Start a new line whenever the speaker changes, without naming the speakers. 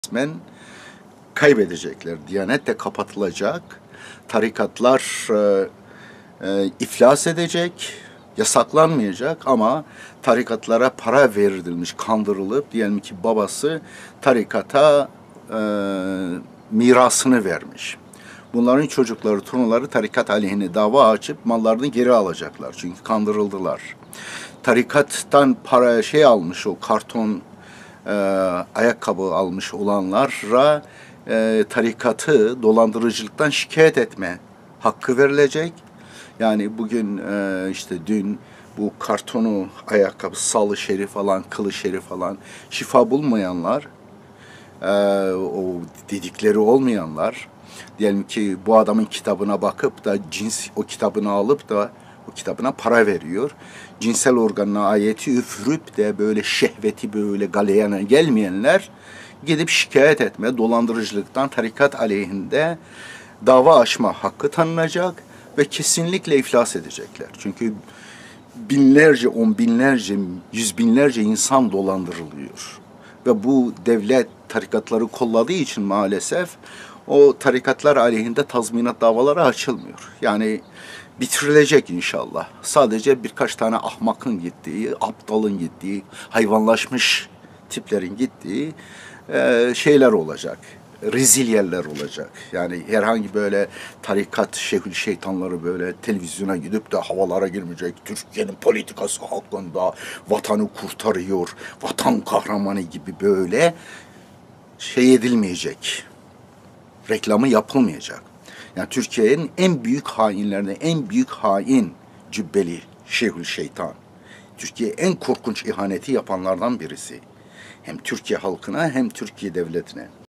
resmen kaybedecekler. Diyanet de kapatılacak. Tarikatlar iflas edecek. Yasaklanmayacak ama tarikatlara para verilmiş, kandırılıp diyelim ki babası tarikata mirasını vermiş. Bunların çocukları, torunları tarikat aleyhine dava açıp mallarını geri alacaklar. Çünkü kandırıldılar. Tarikattan para almış, o karton ayakkabı almış olanlara tarikatı dolandırıcılıktan şikayet etme hakkı verilecek. Yani bugün işte dün bu kartonu ayakkabı, salı şerif falan, kılı şerif falan şifa bulmayanlar, o dedikleri olmayanlar, diyelim ki bu adamın kitabına bakıp da o kitabını alıp da o kitabına para veriyor. Cinsel organına ayeti üfürüp de böyle şehveti böyle galeyana gelmeyenler gidip şikayet etme, dolandırıcılıktan tarikat aleyhinde dava açma hakkı tanınacak ve kesinlikle iflas edecekler. Çünkü binlerce, on binlerce, yüz binlerce insan dolandırılıyor. Ve bu devlet tarikatları kolladığı için maalesef o tarikatlar aleyhinde tazminat davaları açılmıyor. Yani bitirilecek inşallah. Sadece birkaç tane ahmakın gittiği, aptalın gittiği, hayvanlaşmış tiplerin gittiği şeyler olacak. Rezil yerler olacak. Yani herhangi böyle tarikat şehül şeytanları böyle televizyona gidip de havalara girmeyecek. Türkiye'nin politikası hakkında vatanı kurtarıyor, vatan kahramanı gibi böyle edilmeyecek. Reklamı yapılmayacak. Yani Türkiye'nin en büyük hainlerinden, en büyük hain Cübbeli Şeyhül Şeytan. Türkiye en korkunç ihaneti yapanlardan birisi. Hem Türkiye halkına hem Türkiye devletine.